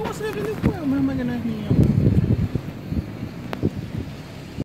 se le prendió fuego, menos mal que no es.